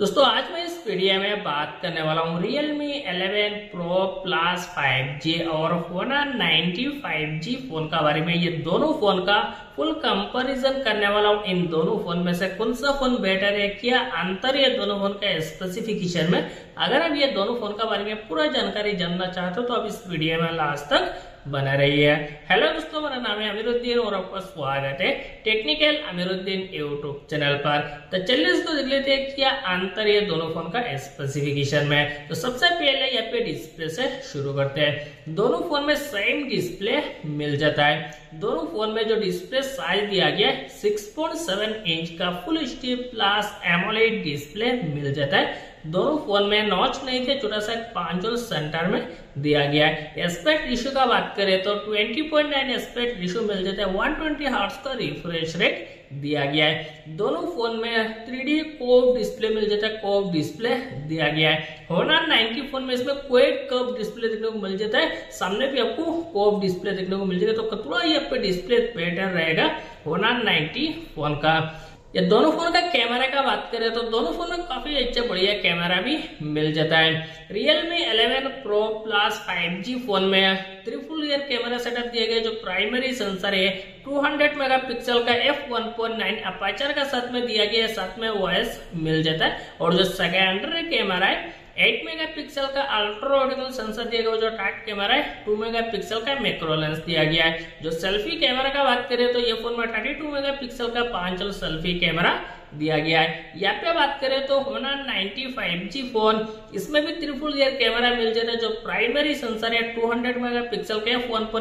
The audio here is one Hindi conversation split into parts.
दोस्तों आज मैं इस वीडियो में बात करने वाला हूँ Realme 11 Pro Plus 5G और Honor 90 5G फोन का बारे में। ये दोनों फोन का फुल कंपैरिजन करने वाला हूँ। इन दोनों फोन में से कौन सा फोन बेटर है, क्या अंतर है दोनों फोन का स्पेसिफिकेशन में। अगर आप ये दोनों फोन का बारे में पूरा जानकारी जानना चाहते हो तो आप इस वीडियो में लास्ट तक बना रहिए। हेलो दोस्तों, मेरा नाम है अमीरुद्दीन और आपका स्वागत है टेक्निकल अमीरुद्दीन यूट्यूब चैनल पर। तो चलिए इसको देख लेते हैं क्या अंतर है दोनों फोन का स्पेसिफिकेशन में। तो सबसे पहले यहाँ पे डिस्प्ले से शुरू करते हैं। दोनों फोन में सेम डिस्प्ले मिल जाता है। दोनों फोन में जो डिस्प्ले साइज दिया गया है 6.7 इंच का full HD plus AMOLED display मिल जाता है। दोनों फोन में नॉच नहीं थे, छोटा सा 5 और सेंटर में दिया गया है। एस्पेक्ट रेशियो का बात करें तो 20.9 एस्पेक्ट रेशियो मिल जाता है। 120 हर्ट्ज का रिफ्रेश रेट दिया गया है। दोनों फोन में 3D कर्व डिस्प्ले मिल जाता है, कर्व डिस्प्ले दिया गया है। Honor 90 फोन में इसमें क्वाड कर्व डिस्प्ले देखने को मिल जाता है, सामने भी आपको कर्व डिस्प्ले देखने को मिल जाएगा। तो थोड़ा ये पे डिस्प्ले बेटर रहेगा Honor 90 फोन का। ये दोनों फोन का कैमरा का बात करें तो दोनों फोन में काफी अच्छा बढ़िया कैमरा भी मिल जाता है। Realme 11 Pro Plus 5G phone में ट्रिपल रियर कैमरा सेटअप दिया गया, जो प्राइमरी सेंसर है 200 मेगापिक्सल का f1.9 अपर्चर का साथ में दिया गया है, साथ में OIS मिल जाता है। और जो सेकेंडरी कैमरा है 8 मेगापिक्सल का अल्ट्रा ऑप्टिकल सेंसर दिया गया, जो टाइट कैमरा है 2 मेगापिक्सल का मैक्रो लेंस दिया गया है। जो सेल्फी कैमरा का बात करें तो ये फोन में 32 मेगापिक्सल का 5 सेल्फी कैमरा दिया गया है। यहाँ पे बात करें तो Honor 90 5G फोन, इसमें भी ट्रिपल रियर कैमरा मिल जाता है, जो प्राइमरी सेंसर है 200 मेगापिक्सल के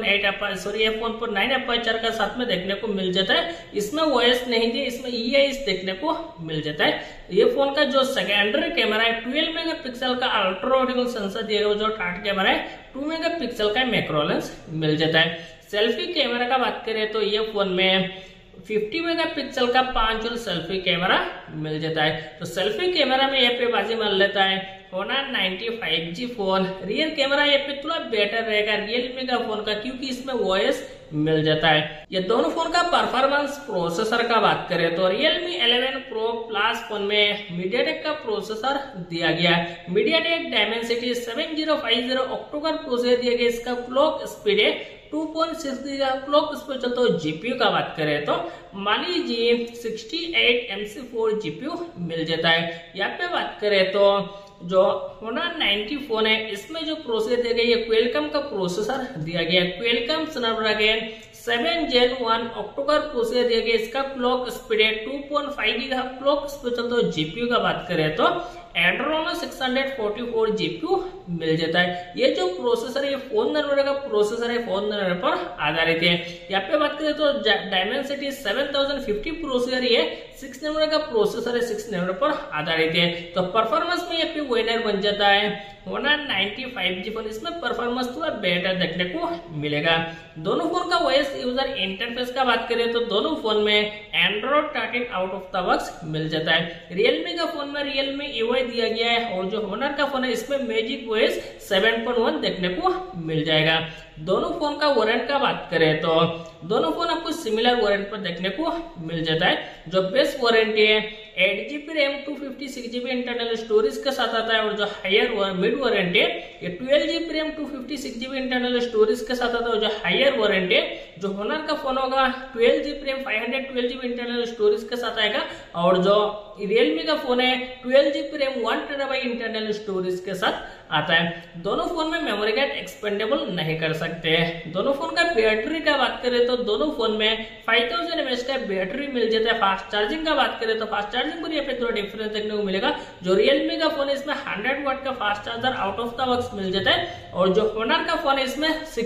f1.9 अपर्चर का साथ में देखने को मिल जाता है। इसमें OIS नहीं दिया, इसमें EIS देखने को मिल जाता है। ये फोन का जो सेकेंडरी कैमरा है 12 मेगापिक्सल का अल्ट्रा ऑप्टिकल सेंसर दिया गया, जो टाइट कैमरा है 2 मेगापिक्सल का मैक्रो लेंस मिल जाता है। सेल्फी कैमरा का बात करें तो ये फोन में 50 मेगापिक्सल का 5 सेल्फी कैमरा मिल जाता है। तो सेल्फी कैमरा में यहाँ पे बाजी मार लेता है Honor 90 5G phone. Rear camera यहाँ पे थोड़ा बेटर रहेगा Realme का फोन का, क्योंकि इसमें OIS मिल जाता है। ये दोनों फोन का परफॉर्मेंस प्रोसेसर का बात करें तो Realme 11 Pro Plus फोन में MediaTek का प्रोसेसर दिया गया है। MediaTek Dimensity 7050 ऑक्टोकोर प्रोसेसर दिया गया। इसका क्लॉक स्पीड है 2.6 गीगाहर्ट्ज क्लॉक स्पीड चलता है। जीपीयू का बात करें तो मान लीजिए 68 MC4 जीपीयू मिल जाता है। यहाँ पे बात करें तो जो Honor 90 फोन है इसमें जो प्रोसेसर दिया गया ये क्वेलकम का प्रोसेसर दिया गया है। Qualcomm Snapdragon 7 Gen 1 octa core processor दिया गया। इसका क्लॉक स्पीड है 2.5 गीगाहर्ट्ज क्लॉक स्पीड चलता है। जीपीयू का बात करें तो Adreno 644 जीपीयू मिल जाता है। ये जो प्रोसेसर है ये 4 नैनोमीटर का प्रोसेसर है, 4 नैनोमीटर पर आधारित है। यहाँ पे बात करें तो Dimensity 7050 प्रोसेसर है, 6 नैनोमीटर का प्रोसेसर है, 6 नैनोमीटर पर आधारित है। तो परफॉर्मेंस में यहाँ पे विनर बन जाता है Honor 90 5G फोन। इसमें परफॉर्मेंस थोड़ा बेटर देखने को मिलेगा। दोनों फोन का OS यूजर इंटरफेस का बात करें तो दोनों फोन में Android 13 out of the box मिल जाता है। Realme का फोन में Realme UI दिया गया है, और जो Honor का फोन है इसमें Magic OS 7.1 देखने को मिल जाएगा। दोनों फोन का वारंट का बात करें तो दोनों फोन आपको सिमिलर वारंट पर देखने को मिल जाता है। जो बेस्ट वारंटी है 8GB RAM 256GB internal storage के साथ आता है, और जो हायर मिड वारंटी है ये 12GB RAM 256GB internal storage के साथ आता है। और जो हायर वारंटी है जो Honor का फोन होगा 12GB RAM 512GB internal storage के साथ आएगा, और जो Realme का फोन है 12GB RAM 1TB internal storage के साथ आता है। दोनों फोन में मेमोरी कार्ड एक्सपेंडेबल नहीं कर सकते हैं। दोनों फोन का बैटरी का बात करें तो दोनों फोन में 5000 mAh का बैटरी मिल जाता है। फास्ट चार्जिंग का बात करें तो फास्ट चार्जिंग पर यहाँ पे थोड़ा डिफरेंस देखने को मिलेगा। जो Realme का फोन है इसमें 100 वाट का fast charger out of the box मिल जाता है, और जो Honor का फोन है इसमें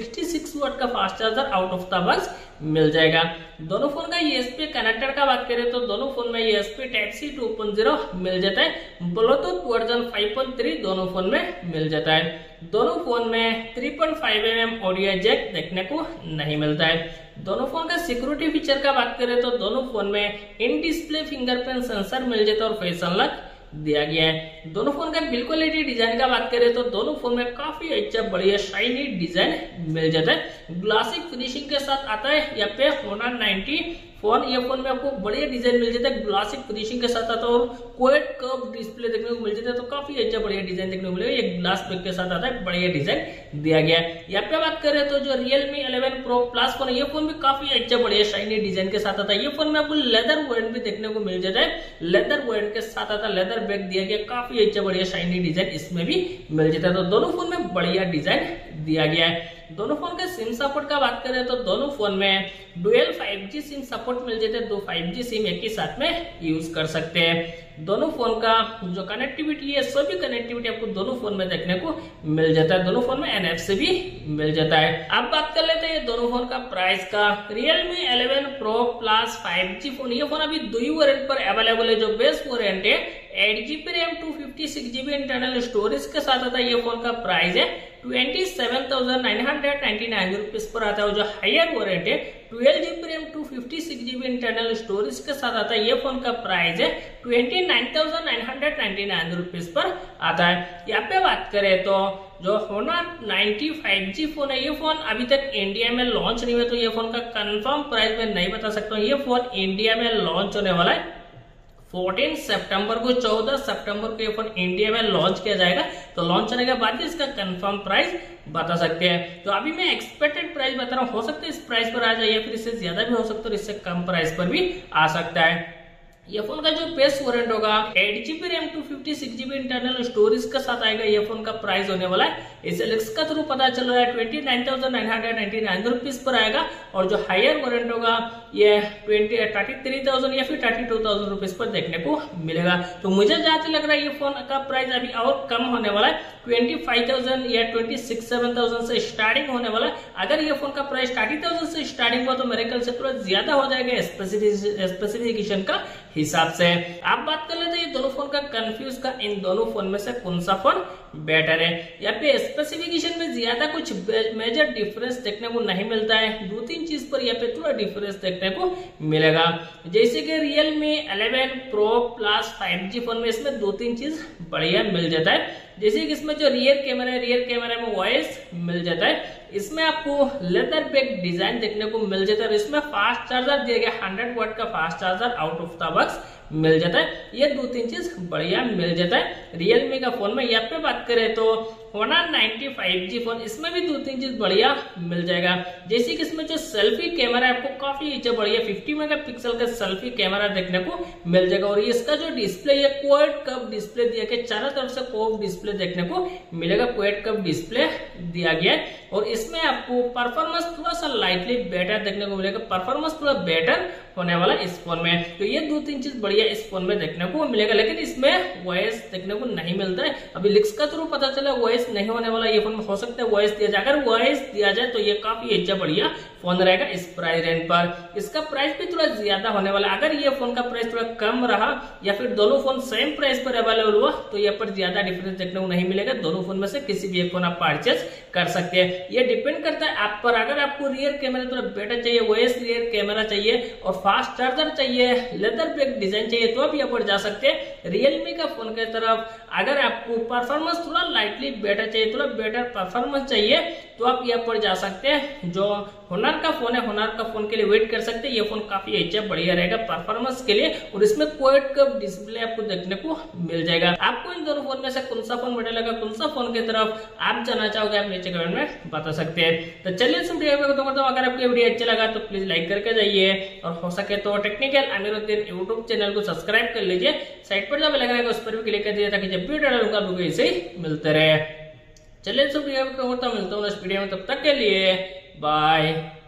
66 वाट का fast charger out of the box मिल जाएगा। दोनों फोन का USB कनेक्टर का बात करें तो दोनों फोन में USB Type-C 2.0 मिल जाता है। ब्लूटूथ वर्जन 5.3 दोनों फोन में मिल जाता है। दोनों फोन में 3.5mm ऑडियो जैक देखने को नहीं मिलता है। दोनों फोन का सिक्योरिटी फीचर का बात करें तो दोनों फोन में इन डिस्प्ले फिंगरप्रिंट सेंसर मिल जाता है और फेस अनलॉक दिया गया है। दोनों फोन का बिल्ड क्वालिटी डिजाइन का बात करें तो दोनों फोन में काफी अच्छा बढ़िया शाइनी डिजाइन मिल जाता है। ग्लासी फिनिशिंग के साथ आता है। यहाँ पे Honor 90 फोन, ये फोन में आपको बढ़िया डिजाइन मिल जाता है, ग्लासी फिनिशिंग के साथ आता है और क्वाड कर्व डिस्प्ले देखने देखने को मिल जाता है, तो काफी अच्छा बढ़िया डिजाइन देखने को मिलेगा। ये ग्लास बैक के साथ आता है, बढ़िया डिजाइन दिया गया है। यहाँ पे बात करें तो जो Realme 11 Pro Plus फोन है, ये फोन भी काफी अच्छा बढ़िया शाइनी डिजाइन के साथ आता है। ये फोन में आपको लेदर वेरिएंट भी देखने को मिल जाता है, लेदर वेरिएंट के साथ आता है, लेदर बैक दिया गया, काफी अच्छा बढ़िया शाइनी डिजाइन इसमें भी मिल जाता है। तो दोनों फोन में बढ़िया डिजाइन दिया गया है। दोनों फोन के सिम सपोर्ट का बात करें तो दोनों फोन में डुअल 5G सिम सपोर्ट मिल जाते हैं, 2 5G सिम एक ही साथ में यूज कर सकते हैं। दोनों फोन का जो कनेक्टिविटी है, सभी कनेक्टिविटी आपको दोनों फोन में देखने को मिल जाता है। दोनों फोन में NFC भी मिल जाता है। अब बात कर लेते हैं दोनों फोन का प्राइस का। Realme 11 Pro Plus 5G phone, ये फोन अभी 2 वेरिएंट पर अवेलेबल है। जो बेस्ट वेरिएंट है 8GB RAM 256GB internal storage के साथ आता है, ये फोन का प्राइस है 27,999 रुपीज पर आता है। जो हायर वेरिएंट है 12GB RAM 256GB internal storage के साथ आता है, ये फोन का प्राइस है 29,999 रुपीज पर आता है। यहाँ पे बात करें तो जो Honor 90 5G फोन है, ये फोन अभी तक इंडिया में लॉन्च नहीं हुआ, तो ये फोन का कंफर्म प्राइस मैं नहीं बता सकता हूँ। ये फोन इंडिया में लॉन्च होने वाला है 14 सितंबर को, 14 सितंबर को ये फोन इंडिया में लॉन्च किया जाएगा। तो लॉन्च होने के बाद इसका कंफर्म प्राइस बता सकते हैं। तो अभी मैं एक्सपेक्टेड प्राइस बता रहा हूँ, हो सकता है इस प्राइस पर आ जाए या फिर इससे ज्यादा भी हो सकता है और इससे कम प्राइस पर भी आ सकता है। ये फोन का जो बेस्ट वेरिएंट होगा 8GB RAM 256GB internal storage के साथ आएगा, ये फोन का प्राइस होने वाला है, इसे लिंक्स का थ्रू पता चल रहा है 29,999 रुपीज पर आएगा। और जो हायर वेरिएंट होगा ये 33,000 या फिर 32,000 रुपीज पर देखने को मिलेगा। तो मुझे जहां तक लग रहा है ये फोन का प्राइस अभी और कम होने वाला है, 25,000 या 26,000 से स्टार्टिंग होने वाला है। अगर ये फोन का प्राइस 30,000 से स्टार्टिंग हुआ तो मेरे ख्याल से थोड़ा ज्यादा हो जाएगा स्पेसिफिकेशन का हिसाब से। आप बात कर लेते हैं दोनों फोन का कंफ्यूज का, इन दोनों फोन में से कौन सा फोन बेटर है। यहाँ पे स्पेसिफिकेशन में ज्यादा कुछ मेजर डिफरेंस देखने को नहीं मिलता है, 2-3 चीज पर यहाँ पे थोड़ा डिफरेंस देखने को मिलेगा। जैसे कि Realme 11 Pro Plus 5G phone में इसमें 2-3 चीज बढ़िया मिल जाता है। जैसे कि इसमें जो रियर कैमरा है, रियर कैमरा में वॉइस मिल जाता है, इसमें आपको लेदर बैक डिजाइन देखने को मिल जाता है। इसमें फास्ट चार्जर दिया गया, 100 वाट का fast charger out of the box मिल जाता है। ये 2-3 चीज बढ़िया मिल जाता है Realme का फोन में। यहाँ पे बात करें तो Honor 90 5G फोन, इसमें भी 2-3 चीज बढ़िया मिल जाएगा। जैसे कि इसमें जो सेल्फी कैमरा है आपको काफी अच्छा बढ़िया 50 मेगापिक्सल का सेल्फी कैमरा देखने को मिल जाएगा। और इसका जो डिस्प्ले है क्वाड कर्व डिस्प्ले दिया गया, चारों तरफ से कर्व डिस्प्ले देखने को मिलेगा, क्वाड कर्व डिस्प्ले दिया गया है। और इसमें आपको परफॉर्मेंस थोड़ा सा लाइटली बेटर देखने को मिलेगा, परफॉर्मेंस थोड़ा बेटर होने वाला इस फोन में। तो ये 2-3 चीज बढ़िया इस फोन में देखने को मिलेगा, लेकिन इसमें वॉइस देखने को नहीं मिलता है। अभी लिक्स का थ्रू पता चला वॉइस नहीं होने वाला ये फोन में, हो सकता है वॉइस दिया जाए। अगर वॉइस दिया जाए तो ये काफी अच्छा बढ़िया फोन रहेगा इस प्राइस रेंज पर। इसका प्राइस भी थोड़ा ज्यादा होने वाला। अगर ये फोन का प्राइस थोड़ा कम रहा या फिर दोनों फोन सेम प्राइस पर अवेलेबल हुआ तो यहाँ पर ज्यादा डिफरेंस देखने को नहीं मिलेगा। दोनों फोन में से किसी भी एक फोन आप परचेज कर सकते हैं, ये डिपेंड करता है आप पर। अगर आपको रियर कैमरा थोड़ा बेटर चाहिए, वॉइस रियर कैमरा चाहिए और फास्ट चार्जर चाहिए, लेदर बैक डिजाइन चाहिए, तो आप यहाँ पर जा सकते हैं Realme का फोन की तरफ। अगर आपको परफॉर्मेंस थोड़ा लाइटली बेटर चाहिए, थोड़ा बेटर परफॉर्मेंस चाहिए, तो आप यहाँ पर जा सकते हैं। जो Honor का फोन है, Honor का फोन के लिए वेट कर सकते हैं। ये फोन काफी अच्छा बढ़िया रहेगा परफॉर्मेंस के लिए, और इसमें क्वाड कर्व डिस्प्ले आपको देखने को मिल जाएगा। आपको इन दोनों फोन में से कौन सा फोन बेटर लगा, कौन सा फोन की तरफ आप जाना चाहोगे, आप नीचे कमेंट में बता सकते हैं। तो चलिए इस वीडियो में खत्म करता हूं। अगर आपको ये वीडियो अच्छा लगा तो प्लीज लाइक करके जाइए, और हो सके तो टेक्निकल अमीरुद्दीन यूट्यूब चैनल को सब्सक्राइब कर लीजिए। साइड पर जो बेल आइकन है उस पर भी क्लिक कर दीजिए ताकि जब भी डालूंगा आपको इसे मिलते रहे। चलिए इस वीडियो में मिलता हूँ नेक्स्ट वीडियो में, तब तक के लिए बाय।